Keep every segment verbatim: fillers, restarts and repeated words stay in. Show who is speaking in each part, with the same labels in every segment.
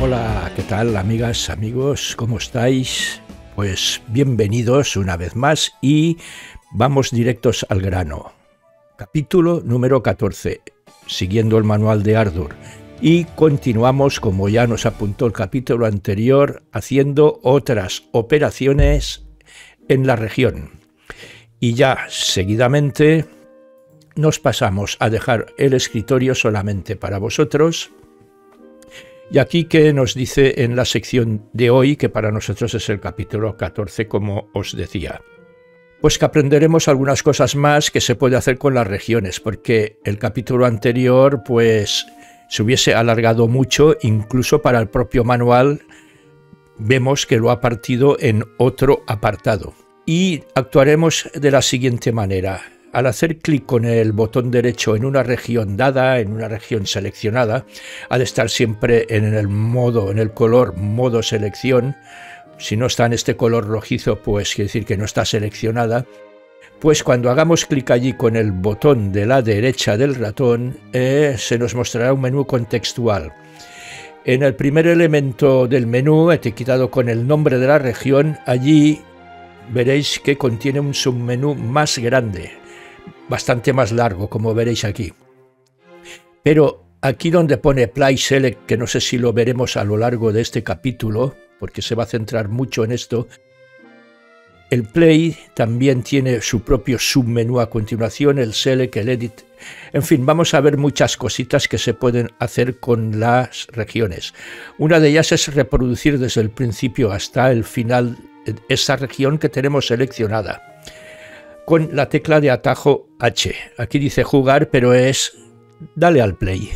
Speaker 1: Hola, ¿qué tal, amigas, amigos? ¿Cómo estáis? Pues bienvenidos una vez más y vamos directos al grano. Capítulo número catorce, siguiendo el manual de Ardur. Y continuamos, como ya nos apuntó el capítulo anterior, haciendo otras operaciones en la región. Y ya seguidamente nos pasamos a dejar el escritorio solamente para vosotros. Y aquí que nos dice en la sección de hoy, que para nosotros es el capítulo catorce, como os decía. Pues que aprenderemos algunas cosas más que se puede hacer con las regiones, porque el capítulo anterior pues se hubiese alargado mucho, incluso para el propio manual vemos que lo ha partido en otro apartado. Y actuaremos de la siguiente manera. Al hacer clic con el botón derecho en una región dada, en una región seleccionada, ha de estar siempre en el modo, en el color modo selección. Si no está en este color rojizo, pues quiere decir que no está seleccionada. Pues cuando hagamos clic allí con el botón de la derecha del ratón, eh, se nos mostrará un menú contextual. En el primer elemento del menú, etiquetado con el nombre de la región, allí veréis que contiene un submenú más grande, bastante más largo, como veréis aquí. Pero aquí donde pone Play Select, que no sé si lo veremos a lo largo de este capítulo, porque se va a centrar mucho en esto, el Play también tiene su propio submenú a continuación, el Select, el Edit. En fin, vamos a ver muchas cositas que se pueden hacer con las regiones. Una de ellas es reproducir desde el principio hasta el final esa región que tenemos seleccionada con la tecla de atajo H. Aquí dice jugar, pero es dale al play.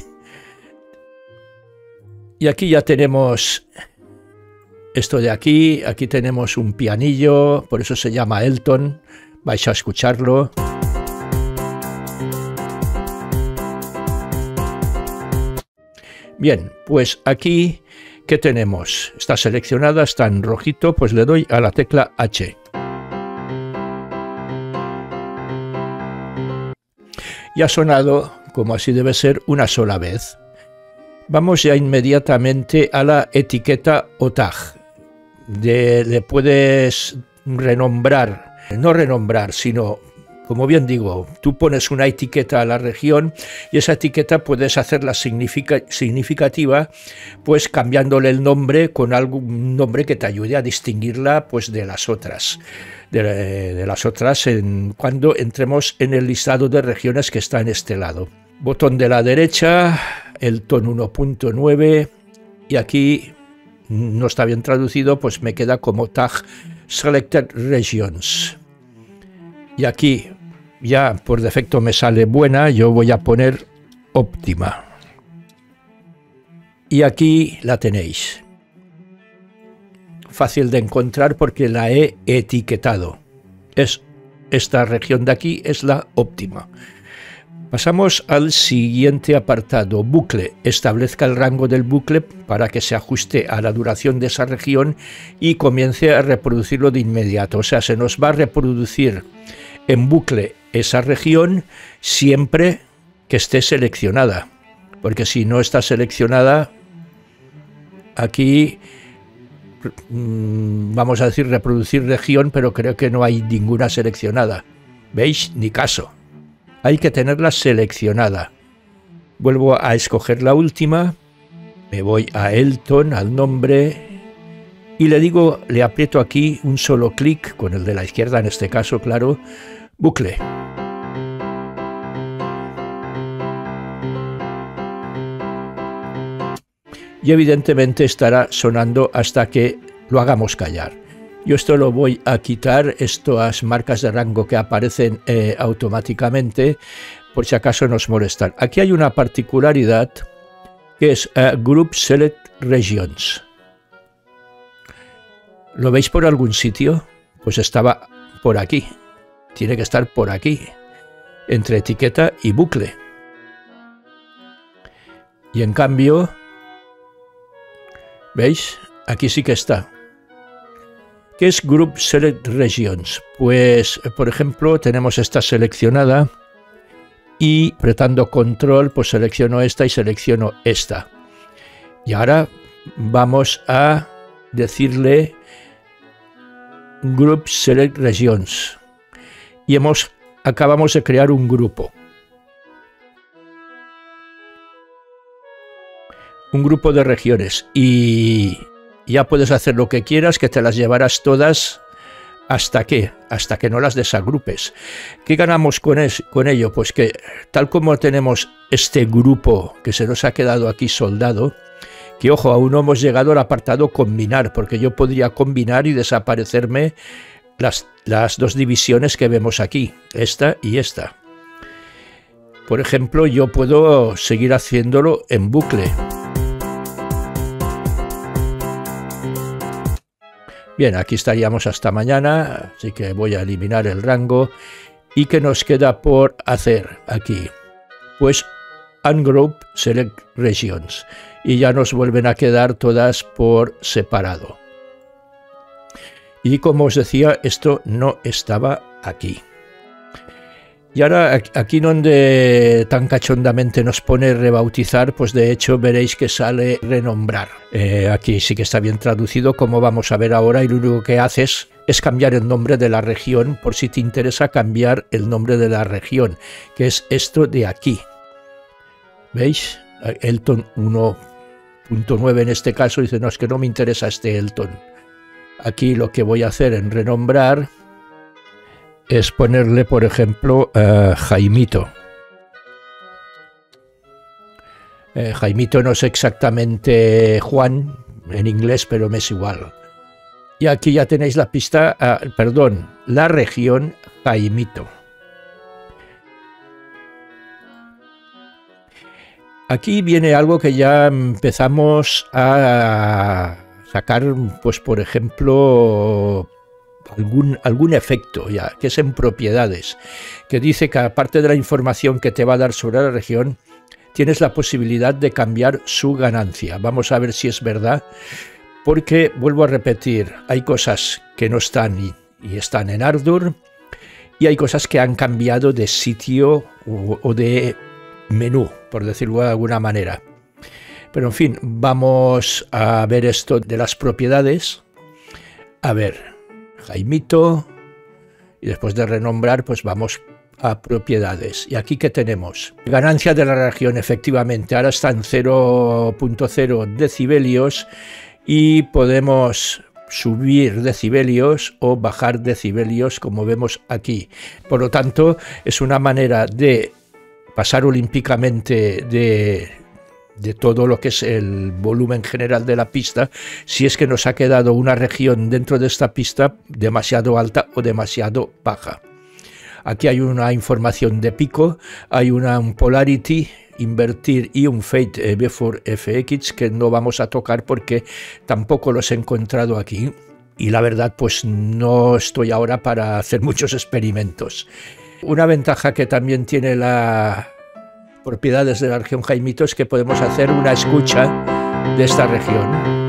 Speaker 1: Y aquí ya tenemos esto de aquí. Aquí tenemos un pianillo, por eso se llama Elton. Vais a escucharlo. Bien, pues aquí, ¿qué tenemos? Está seleccionada, está en rojito, pues le doy a la tecla H. Y ha sonado, como así debe ser, una sola vez. Vamos ya inmediatamente a la etiqueta o tag. De, le puedes renombrar, no renombrar, sino, como bien digo, tú pones una etiqueta a la región y esa etiqueta puedes hacerla significa, significativa, pues cambiándole el nombre con algún nombre que te ayude a distinguirla pues de las otras. De, de las otras en, cuando entremos en el listado de regiones que está en este lado. Botón de la derecha, Elton uno punto nueve, y aquí no está bien traducido, pues me queda como tag Selected Regions. Y aquí ya por defecto me sale buena, yo voy a poner óptima. Y aquí la tenéis. Fácil de encontrar porque la he etiquetado. Es esta región de aquí, es la óptima. Pasamos al siguiente apartado, bucle. Establezca el rango del bucle para que se ajuste a la duración de esa región y comience a reproducirlo de inmediato. O sea, se nos va a reproducir en bucle esa región siempre que esté seleccionada. Porque si no está seleccionada, aquí vamos a decir reproducir región, pero creo que no hay ninguna seleccionada. ¿Veis? Ni caso. Hay que tenerla seleccionada. Vuelvo a escoger la última. Me voy a Elton, al nombre. Y le digo, le aprieto aquí un solo clic, con el de la izquierda en este caso, claro. Bucle. Y evidentemente estará sonando hasta que lo hagamos callar. Yo esto lo voy a quitar, estas marcas de rango que aparecen eh, automáticamente, por si acaso nos molestan. Aquí hay una particularidad que es uh, Group Select Regions. ¿Lo veis por algún sitio? Pues estaba por aquí. Tiene que estar por aquí, entre etiqueta y bucle. Y en cambio, ¿veis? Aquí sí que está. ¿Qué es Group Select Regions? Pues, por ejemplo, tenemos esta seleccionada y apretando control, pues selecciono esta y selecciono esta. Y ahora vamos a decirle Group Select Regions y hemos, acabamos de crear un grupo. Un grupo de regiones y ya puedes hacer lo que quieras, que te las llevarás todas. ¿Hasta qué? Hasta que no las desagrupes. ¿Qué ganamos con, es, con ello? Pues que tal como tenemos este grupo que se nos ha quedado aquí soldado, que ojo, aún no hemos llegado al apartado combinar, porque yo podría combinar y desaparecerme las, las dos divisiones que vemos aquí, esta y esta. Por ejemplo, yo puedo seguir haciéndolo en bucle. Bien, aquí estaríamos hasta mañana, así que voy a eliminar el rango. ¿Y qué nos queda por hacer aquí? Pues Ungroup Select Regions. Y ya nos vuelven a quedar todas por separado. Y como os decía, esto no estaba aquí. Y ahora aquí donde tan cachondamente nos pone rebautizar, pues de hecho veréis que sale renombrar. Eh, aquí sí que está bien traducido, como vamos a ver ahora, y lo único que haces es cambiar el nombre de la región, por si te interesa cambiar el nombre de la región, que es esto de aquí. ¿Veis? Elton uno punto nueve en este caso dice, no, es que no me interesa este Elton. Aquí lo que voy a hacer en renombrar es ponerle, por ejemplo, uh, Jaimito. Eh, Jaimito no es exactamente Juan en inglés, pero me es igual. Y aquí ya tenéis la pista, uh, perdón, la región Jaimito. Aquí viene algo que ya empezamos a sacar, pues por ejemplo, Algún, algún efecto ya, que es en propiedades, que dice que aparte de la información que te va a dar sobre la región, tienes la posibilidad de cambiar su ganancia. Vamos a ver si es verdad, porque vuelvo a repetir, hay cosas que no están y, y están en Ardour, y hay cosas que han cambiado de sitio o, o de menú, por decirlo de alguna manera. Pero en fin, vamos a ver esto de las propiedades. A ver, Jaimito, y después de renombrar pues vamos a propiedades. Y aquí ¿qué tenemos? Ganancia de la región, efectivamente, ahora está en cero punto cero decibelios y podemos subir decibelios o bajar decibelios como vemos aquí. Por lo tanto, es una manera de pasar olímpicamente de... de todo lo que es el volumen general de la pista, si es que nos ha quedado una región dentro de esta pista demasiado alta o demasiado baja. Aquí hay una información de pico, hay una un polarity, invertir y un fade before F X que no vamos a tocar porque tampoco los he encontrado aquí y la verdad pues no estoy ahora para hacer muchos experimentos. Una ventaja que también tiene la propiedades de la región Jaimito es que podemos hacer una escucha de esta región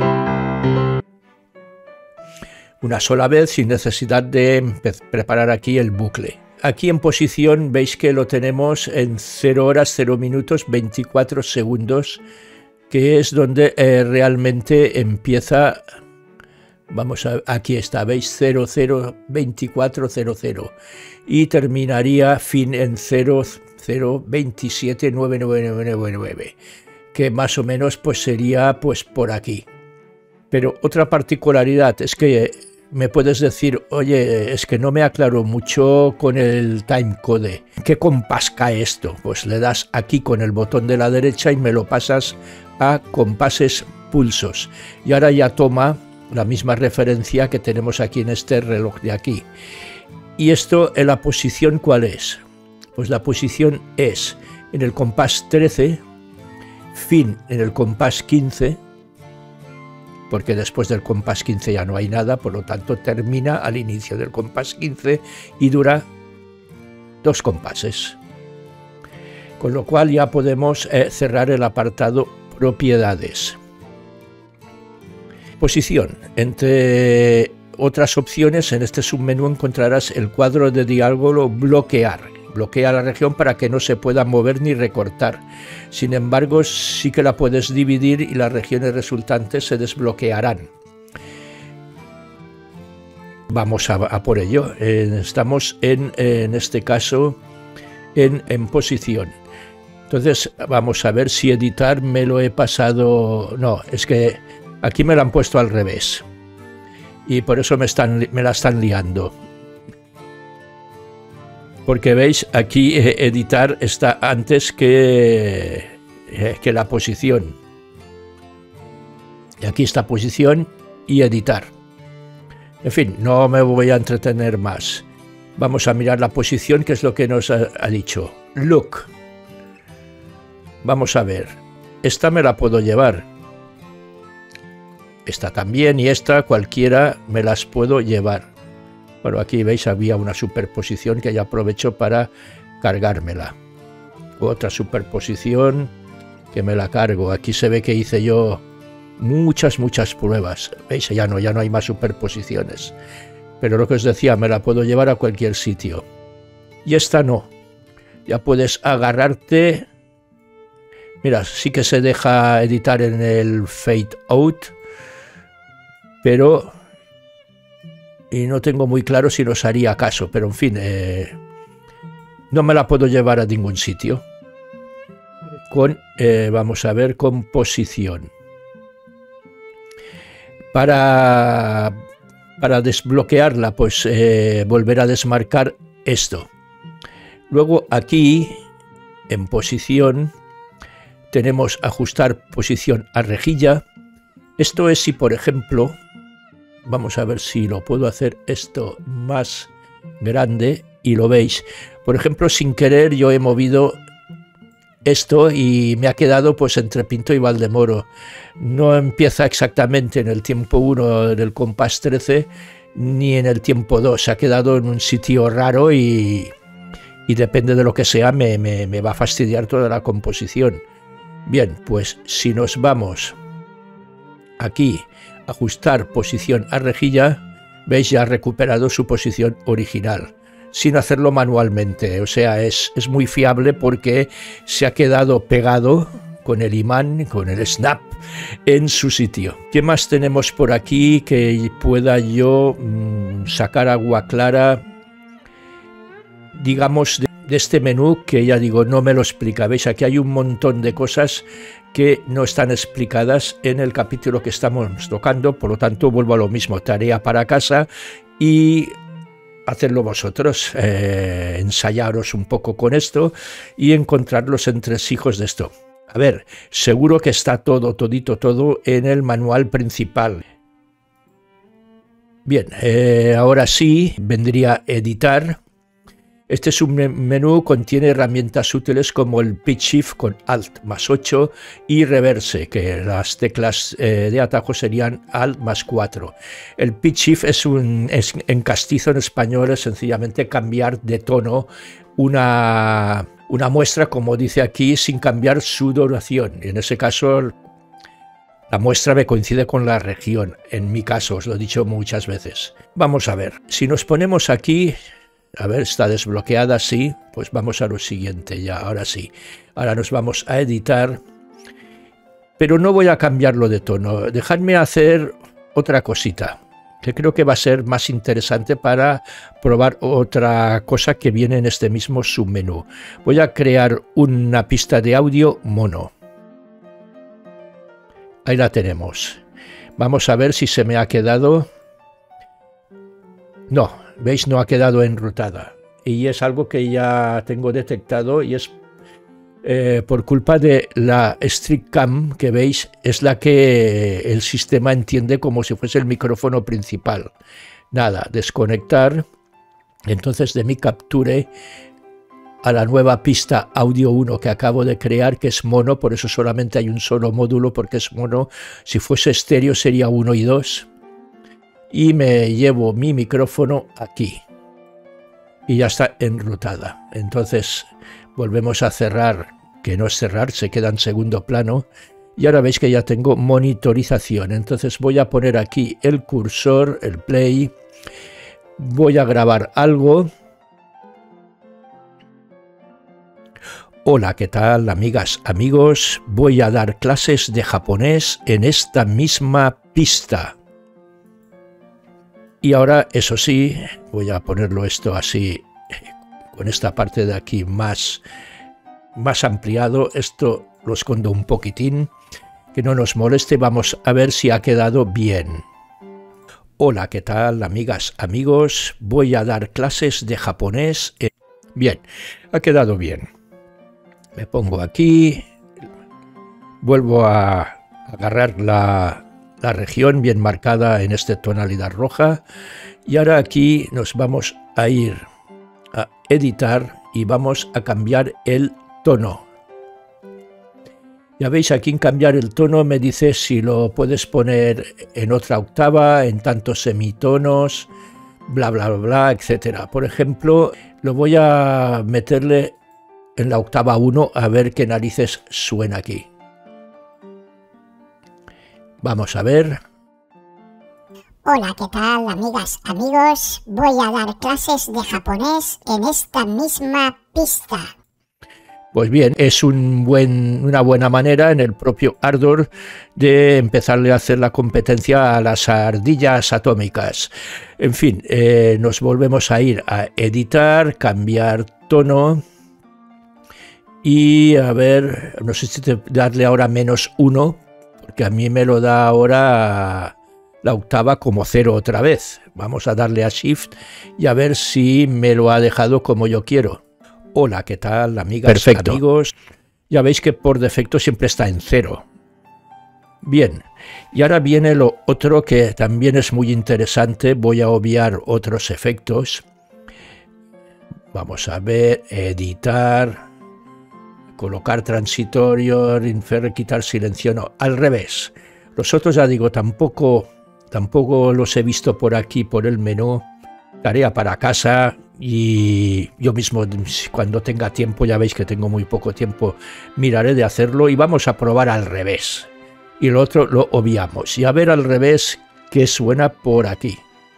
Speaker 1: una sola vez sin necesidad de preparar aquí el bucle. Aquí en posición veis que lo tenemos en cero horas, cero minutos, veinticuatro segundos, que es donde eh, realmente empieza. Vamos a, aquí está, veis, cero cero veinticuatro cero cero y terminaría fin en cero cero veintisiete nueve nueve nueve nueve nueve, que más o menos pues sería pues por aquí. Pero otra particularidad es que me puedes decir, oye, es que no me aclaro mucho con el timecode. ¿Qué compás cae esto? Pues le das aquí con el botón de la derecha y me lo pasas a compases pulsos. Y ahora ya toma la misma referencia que tenemos aquí en este reloj de aquí. ¿Y esto en la posición cuál es? Pues la posición es en el compás trece, fin en el compás quince, porque después del compás quince ya no hay nada, por lo tanto termina al inicio del compás quince y dura dos compases. Con lo cual ya podemos eh, cerrar el apartado propiedades. Posición. Entre otras opciones, en este submenú encontrarás el cuadro de diálogo bloquear, bloquea la región para que no se pueda mover ni recortar. Sin embargo, sí que la puedes dividir y las regiones resultantes se desbloquearán. Vamos a, a por ello. Eh, estamos en, en este caso en, en posición. Entonces vamos a ver si editar me lo he pasado. No, es que aquí me lo han puesto al revés y por eso me, están, me la están liando. Porque veis, aquí eh, editar está antes que, eh, que la posición. Y aquí está posición y editar. En fin, no me voy a entretener más. Vamos a mirar la posición, que es lo que nos ha, ha dicho. Look. Vamos a ver. Esta me la puedo llevar. Esta también y esta, cualquiera, me las puedo llevar. Bueno, aquí veis, había una superposición que ya aprovecho para cargármela. Otra superposición que me la cargo. Aquí se ve que hice yo muchas, muchas pruebas. ¿Veis? Ya no, ya no hay más superposiciones. Pero lo que os decía, me la puedo llevar a cualquier sitio. Y esta no. Ya puedes agarrarte. Mira, sí que se deja editar en el Fade Out. Pero... y no tengo muy claro si nos haría caso, pero en fin, eh, no me la puedo llevar a ningún sitio. Con, eh, vamos a ver, composición. Para, para desbloquearla, pues eh, volver a desmarcar esto. Luego aquí, en posición, tenemos ajustar posición a rejilla. Esto es si, por ejemplo... vamos a ver si lo puedo hacer esto más grande y lo veis. Por ejemplo, sin querer yo he movido esto y me ha quedado pues entre Pinto y Valdemoro. No empieza exactamente en el tiempo uno del compás trece ni en el tiempo dos. Se ha quedado en un sitio raro y, y depende de lo que sea me, me, me va a fastidiar toda la composición. Bien, pues si nos vamos aquí... ajustar posición a rejilla, veis, ya ha recuperado su posición original, sin hacerlo manualmente. O sea, es, es muy fiable porque se ha quedado pegado con el imán, con el snap, en su sitio. ¿Qué más tenemos por aquí que pueda yo mmm, sacar agua clara, digamos, de, de este menú que ya digo, no me lo explica? Veis, aquí hay un montón de cosas que no están explicadas en el capítulo que estamos tocando, por lo tanto vuelvo a lo mismo, tarea para casa y hacerlo vosotros, eh, ensayaros un poco con esto y encontrar los entresijos de esto. A ver, seguro que está todo, todito, todo en el manual principal. Bien, eh, ahora sí, vendría editar. Este submenú contiene herramientas útiles como el Pitch Shift con Alt más ocho y Reverse, que las teclas eh, de atajo serían Alt más cuatro. El Pitch Shift es un, es, en castizo en español, es sencillamente cambiar de tono una, una muestra, como dice aquí, sin cambiar su duración. Y en ese caso, la muestra me coincide con la región. En mi caso, os lo he dicho muchas veces. Vamos a ver, si nos ponemos aquí... A ver, está desbloqueada, sí. Pues vamos a lo siguiente ya, ahora sí. Ahora nos vamos a editar. Pero no voy a cambiarlo de tono. Dejadme hacer otra cosita, que creo que va a ser más interesante para probar otra cosa que viene en este mismo submenú. Voy a crear una pista de audio mono. Ahí la tenemos. Vamos a ver si se me ha quedado... No. ¿Veis? No ha quedado enrutada. Y es algo que ya tengo detectado y es eh, por culpa de la StrickCam, que veis, es la que el sistema entiende como si fuese el micrófono principal. Nada, desconectar. Entonces de mi capture a la nueva pista audio uno que acabo de crear, que es mono, por eso solamente hay un solo módulo, porque es mono. Si fuese estéreo sería uno y dos. Y me llevo mi micrófono aquí y ya está enrutada. Entonces volvemos a cerrar, que no es cerrar, se queda en segundo plano y ahora veis que ya tengo monitorización. Entonces voy a poner aquí el cursor, el play, voy a grabar algo Hola, ¿qué tal, amigas, amigos? Voy a dar clases de japonés en esta misma pista. Y ahora, eso sí, voy a ponerlo esto así, con esta parte de aquí más, más ampliado. Esto lo escondo un poquitín, que no nos moleste. Vamos a ver si ha quedado bien. Hola, ¿qué tal, amigas, amigos? Voy a dar clases de japonés en... Bien, ha quedado bien. Me pongo aquí, vuelvo a agarrar la, la región bien marcada en esta tonalidad roja y ahora aquí nos vamos a ir a editar y vamos a cambiar el tono. Ya veis, aquí en cambiar el tono me dice si lo puedes poner en otra octava, en tantos semitonos, bla bla bla, bla etcétera. Por ejemplo, lo voy a meterle en la octava uno a ver qué narices suena aquí. Vamos a ver.
Speaker 2: Hola, ¿qué tal, amigas, amigos? Voy a dar clases de japonés en esta misma pista.
Speaker 1: Pues bien, es un buen, una buena manera en el propio Ardor de empezarle a hacer la competencia a las ardillas atómicas. En fin, eh, nos volvemos a ir a editar, cambiar tono. Y a ver, no sé si darle ahora menos uno, porque a mí me lo da ahora la octava como cero otra vez. Vamos a darle a Shift y a ver si me lo ha dejado como yo quiero. Hola, ¿qué tal, amigas, Perfecto. amigos? Ya veis que por defecto siempre está en cero. Bien, y ahora viene lo otro que también es muy interesante. Voy a obviar otros efectos. Vamos a ver, editar... Colocar transitorio, infer, quitar silencio, no, al revés. Los otros, ya digo, tampoco, tampoco los he visto por aquí, por el menú. Tarea para casa y yo mismo, cuando tenga tiempo, ya veis que tengo muy poco tiempo, miraré de hacerlo y vamos a probar al revés. Y lo otro lo obviamos. Y a ver al revés qué suena por aquí.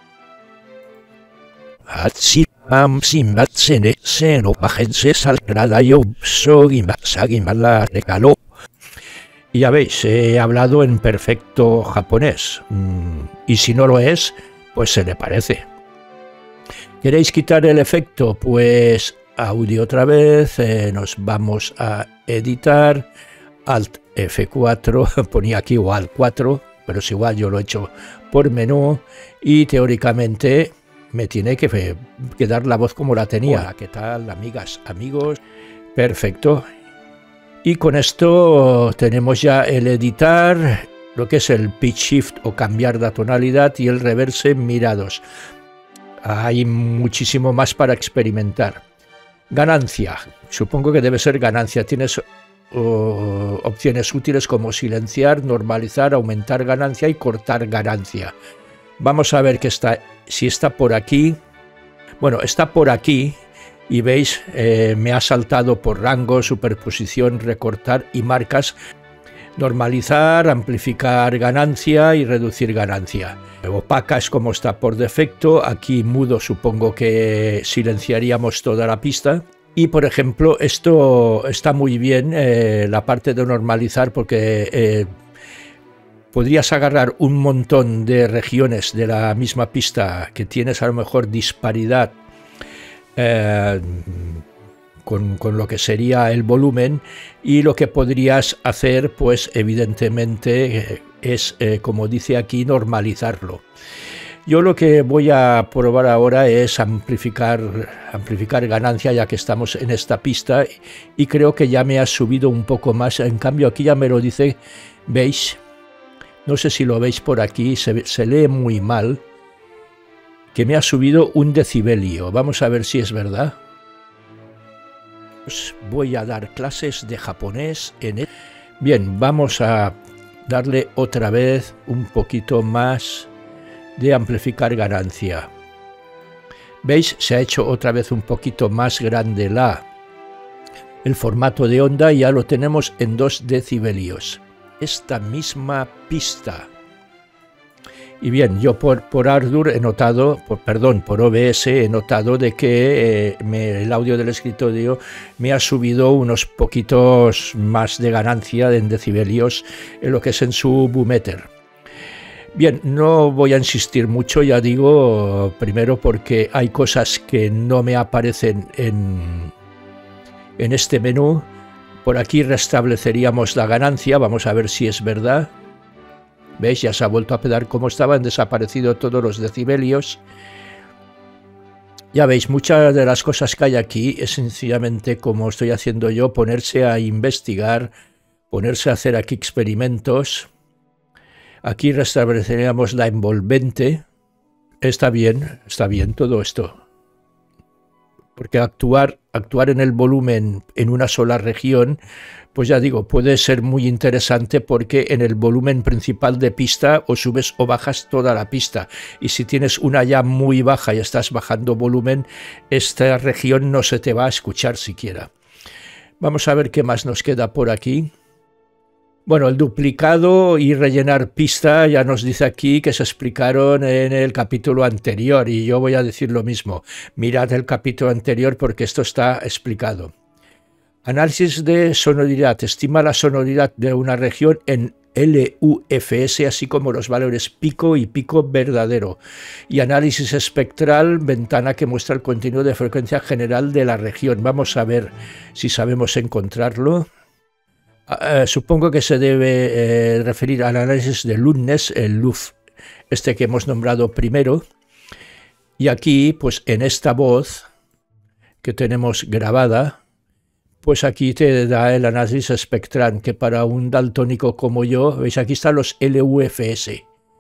Speaker 1: Así. Am simbat sene seno bajense salgrada yo soy la recaló. Y ya veis, he hablado en perfecto japonés. Y si no lo es, pues se le parece. ¿Queréis quitar el efecto? Pues audio otra vez, eh, nos vamos a editar. Alt F cuatro, ponía aquí o Alt cuatro, pero es igual, yo lo he hecho por menú. Y teóricamente... me tiene que quedar la voz como la tenía. Hola, ¿qué tal, amigas, amigos? Perfecto. Y con esto tenemos ya el editar, lo que es el pitch shift o cambiar de tonalidad y el reverse mirados. Hay muchísimo más para experimentar. Ganancia. Supongo que debe ser ganancia. Tienes uh, opciones útiles como silenciar, normalizar, aumentar ganancia y cortar ganancia. Vamos a ver que está, si está por aquí. Bueno, está por aquí y veis, eh, me ha saltado por rango, superposición, recortar y marcas. Normalizar, amplificar ganancia y reducir ganancia. Opaca es como está por defecto. Aquí mudo supongo que silenciaríamos toda la pista. Y por ejemplo, esto está muy bien, eh, la parte de normalizar, porque... Eh, podrías agarrar un montón de regiones de la misma pista que tienes a lo mejor disparidad eh, con, con lo que sería el volumen, y lo que podrías hacer pues evidentemente es, eh, como dice aquí, normalizarlo. Yo lo que voy a probar ahora es amplificar, amplificar ganancia, ya que estamos en esta pista, y creo que ya me ha subido un poco más. En cambio aquí ya me lo dice, ¿veis? No sé si lo veis por aquí, se, se lee muy mal, que me ha subido un decibelio. Vamos a ver si es verdad. Pues voy a dar clases de japonés en el... Bien, vamos a darle otra vez un poquito más de amplificar ganancia. ¿Veis? Se ha hecho otra vez un poquito más grande la, el formato de onda y ya lo tenemos en dos decibelios. Esta misma pista. Y bien, yo por, por Ardour he notado, por, perdón, por O B S he notado de que eh, me, el audio del escritorio me ha subido unos poquitos más de ganancia en decibelios en lo que es en su Boometer. Bien, no voy a insistir mucho, ya digo, primero porque hay cosas que no me aparecen en, en este menú. Por aquí restableceríamos la ganancia, vamos a ver si es verdad. ¿Veis? Ya se ha vuelto a quedar como estaban, desaparecido todos los decibelios. Ya veis, muchas de las cosas que hay aquí es sencillamente, como estoy haciendo yo, ponerse a investigar, ponerse a hacer aquí experimentos. Aquí restableceríamos la envolvente. Está bien, está bien todo esto. Porque actuar, actuar en el volumen en una sola región, pues ya digo, puede ser muy interesante porque en el volumen principal de pista o subes o bajas toda la pista. Y si tienes una ya muy baja y estás bajando volumen, esta región no se te va a escuchar siquiera. Vamos a ver qué más nos queda por aquí. Bueno, el duplicado y rellenar pista ya nos dice aquí que se explicaron en el capítulo anterior y yo voy a decir lo mismo. Mirad el capítulo anterior porque esto está explicado. Análisis de sonoridad. Estima la sonoridad de una región en L U F S, así como los valores pico y pico verdadero. Y análisis espectral, ventana que muestra el continuo de frecuencia general de la región. Vamos a ver si sabemos encontrarlo. Uh, supongo que se debe eh, referir al análisis de Ludnes, el L U F, este que hemos nombrado primero. Y aquí, pues en esta voz que tenemos grabada, pues aquí te da el análisis espectral, que para un daltónico como yo, veis, aquí están los L U F S.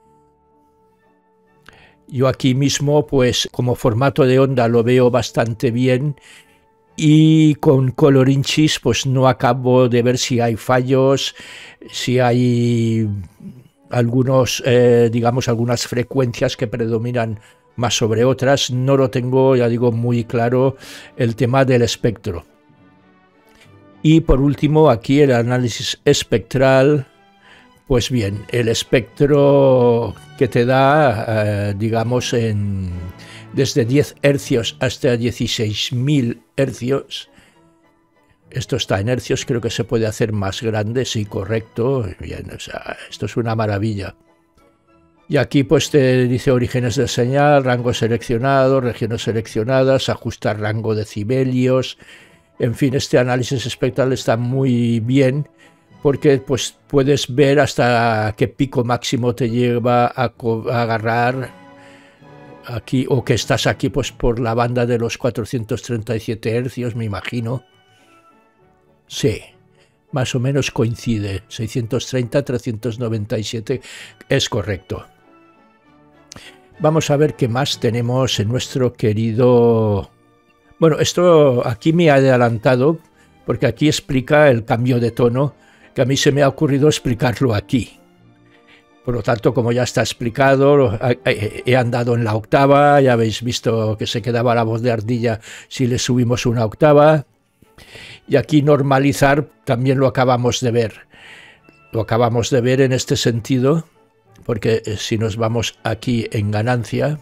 Speaker 1: Yo aquí mismo, pues como formato de onda lo veo bastante bien. Y con Colorinchis pues no acabo de ver si hay fallos, si hay algunos, eh, digamos, algunas frecuencias que predominan más sobre otras. No lo tengo, ya digo, muy claro el tema del espectro. Y por último aquí el análisis espectral. Pues bien, el espectro que te da, eh, digamos, en, desde diez hercios hasta dieciséis mil hercios. Esto está en hercios, creo que se puede hacer más grande, sí, correcto. Bien, o sea, esto es una maravilla. Y aquí pues te dice orígenes de señal, rango seleccionado, regiones seleccionadas, ajustar rango de decibelios. En fin, este análisis espectral está muy bien, porque pues puedes ver hasta qué pico máximo te lleva a, a agarrar aquí, o que estás aquí pues por la banda de los cuatrocientos treinta y siete hercios, me imagino. Sí, más o menos coincide, seiscientos treinta, trescientos noventa y siete, es correcto. Vamos a ver qué más tenemos en nuestro querido... Bueno, esto aquí me ha adelantado, porque aquí explica el cambio de tono, que a mí se me ha ocurrido explicarlo aquí. Por lo tanto, como ya está explicado, he andado en la octava, ya habéis visto que se quedaba la voz de ardilla si le subimos una octava. Y aquí normalizar también lo acabamos de ver. Lo acabamos de ver en este sentido, porque si nos vamos aquí en ganancia,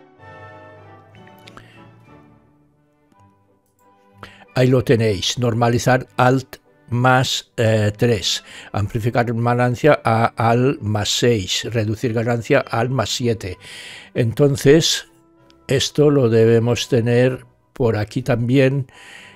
Speaker 1: ahí lo tenéis, normalizar Alt más eh, tres, amplificar ganancia a al más seis, reducir ganancia al más siete. Entonces, esto lo debemos tener por aquí también,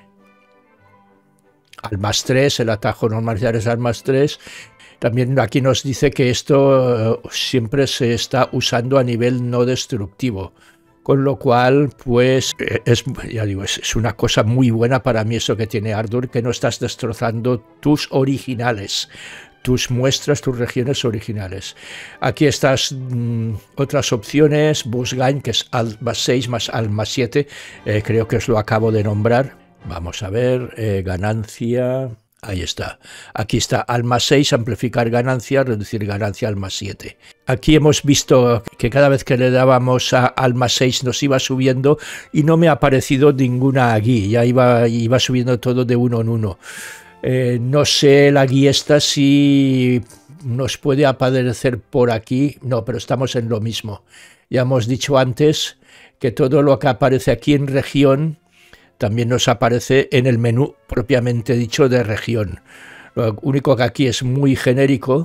Speaker 1: al más tres, el atajo normalizar es al más tres. También aquí nos dice que esto eh, siempre se está usando a nivel no destructivo. Con lo cual, pues, es, ya digo, es, es una cosa muy buena para mí eso que tiene Ardour, que no estás destrozando tus originales, tus muestras, tus regiones originales. Aquí estas mmm, otras opciones, Busgain, que es al más seis más al más siete, eh, creo que os lo acabo de nombrar. Vamos a ver, eh, ganancia... Ahí está. Aquí está al más seis, amplificar ganancia, reducir ganancia al más siete. Aquí hemos visto que cada vez que le dábamos a, al más seis nos iba subiendo y no me ha aparecido ninguna aquí. Ya iba, iba subiendo todo de uno en uno. Eh, no sé la guía esta si nos puede aparecer por aquí, no, pero estamos en lo mismo. Ya hemos dicho antes que todo lo que aparece aquí en región también nos aparece en el menú propiamente dicho de región. Lo único que aquí es muy genérico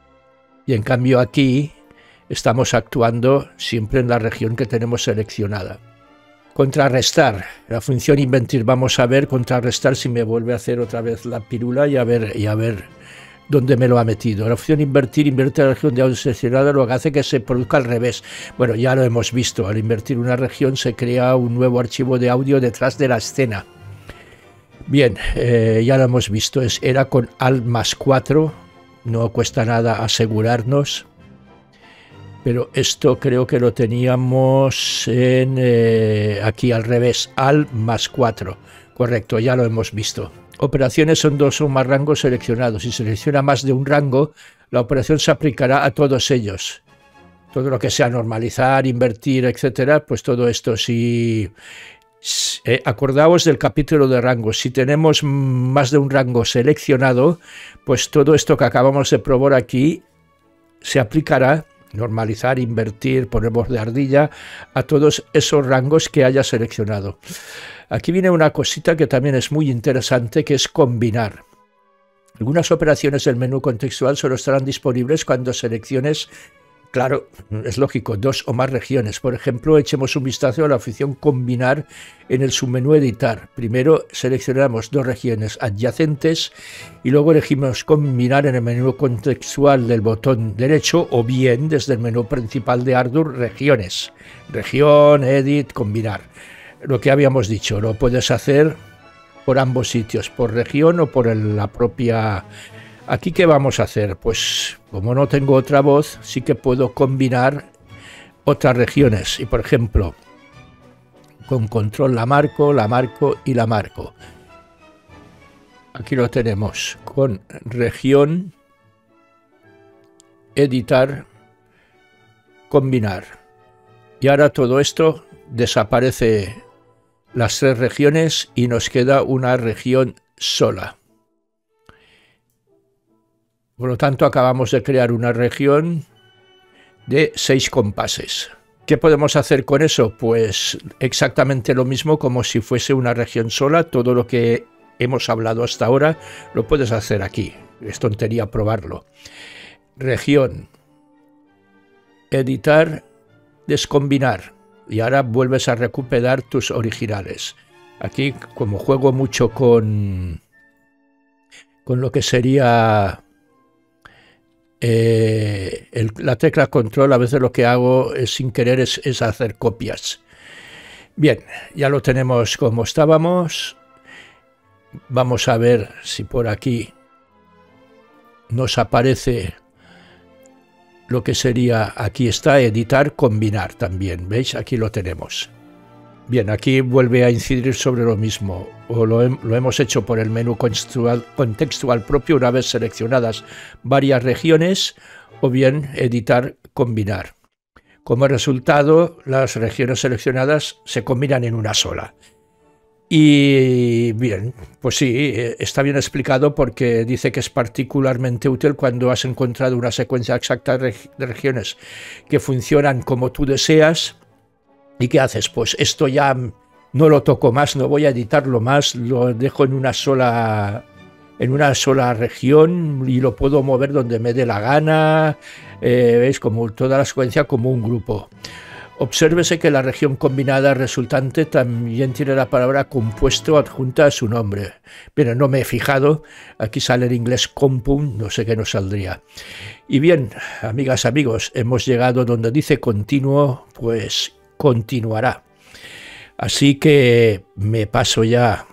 Speaker 1: y en cambio aquí estamos actuando siempre en la región que tenemos seleccionada. Contrarrestar, la función invertir, vamos a ver contrarrestar si me vuelve a hacer otra vez la pirula y a ver, y a ver dónde me lo ha metido. La opción invertir, invierte la región de audio seleccionada, lo que hace que se produzca al revés. Bueno, ya lo hemos visto, al invertir una región se crea un nuevo archivo de audio detrás de la escena. Bien, eh, ya lo hemos visto, es, era con Alt más cuatro, no cuesta nada asegurarnos. Pero esto creo que lo teníamos en, eh, aquí al revés, Alt más cuatro. Correcto, ya lo hemos visto. Operaciones son dos o más rangos seleccionados. Si selecciona más de un rango, la operación se aplicará a todos ellos. Todo lo que sea normalizar, invertir, etcétera, pues todo esto. Si eh, acordaos del capítulo de rangos. Si tenemos más de un rango seleccionado, pues todo esto que acabamos de probar aquí se aplicará. Normalizar, invertir, poner voz de ardilla a todos esos rangos que haya seleccionado. Aquí viene una cosita que también es muy interesante, que es combinar. Algunas operaciones del menú contextual solo estarán disponibles cuando selecciones, claro, es lógico, dos o más regiones. Por ejemplo, echemos un vistazo a la opción combinar en el submenú editar. Primero seleccionamos dos regiones adyacentes y luego elegimos combinar en el menú contextual del botón derecho o bien desde el menú principal de Ardour regiones. Región, edit, combinar. Lo que habíamos dicho, lo puedes hacer por ambos sitios, por región o por la propia... Aquí, ¿qué vamos a hacer? Pues como no tengo otra voz, sí que puedo combinar otras regiones. Y por ejemplo, con control la marco, la marco y la marco. Aquí lo tenemos con región, editar, combinar. Y ahora todo esto desaparece las tres regiones y nos queda una región sola. Por lo tanto, acabamos de crear una región de seis compases. ¿Qué podemos hacer con eso? Pues exactamente lo mismo como si fuese una región sola. Todo lo que hemos hablado hasta ahora lo puedes hacer aquí. Es tontería probarlo. Región, editar, descombinar. Y ahora vuelves a recuperar tus originales. Aquí, como juego mucho con, con lo que sería... Eh, el, la tecla control, a veces lo que hago es, sin querer es, es hacer copias. Bien, ya lo tenemos como estábamos. Vamos a ver si por aquí nos aparece lo que sería, aquí está, editar, combinar también. ¿Veis? Aquí lo tenemos. Bien, aquí vuelve a incidir sobre lo mismo. O lo, he, lo hemos hecho por el menú contextual, contextual propio una vez seleccionadas varias regiones, o bien editar, combinar. Como resultado, las regiones seleccionadas se combinan en una sola. Y bien, pues sí, está bien explicado porque dice que es particularmente útil cuando has encontrado una secuencia exacta de regiones que funcionan como tú deseas. ¿Y qué haces? Pues esto ya no lo toco más, no voy a editarlo más, lo dejo en una sola, en una sola región y lo puedo mover donde me dé la gana. Eh, ¿Veis? Como toda la secuencia como un grupo. Obsérvese que la región combinada resultante también tiene la palabra compuesto adjunta a su nombre. Pero no me he fijado, aquí sale en inglés compound, no sé qué nos saldría. Y bien, amigas, amigos, hemos llegado donde dice continuo, pues continuará. Así que me paso ya.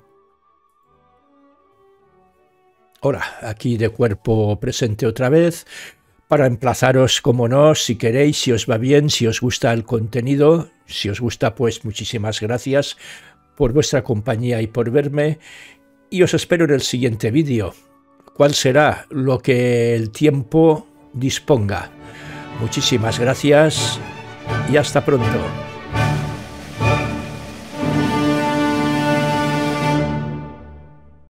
Speaker 1: Ahora, aquí de cuerpo presente otra vez. Para emplazaros, como no, si queréis, si os va bien, si os gusta el contenido, si os gusta, pues muchísimas gracias por vuestra compañía y por verme, y os espero en el siguiente vídeo. ¿Cuál será? Lo que el tiempo disponga. Muchísimas gracias y hasta pronto.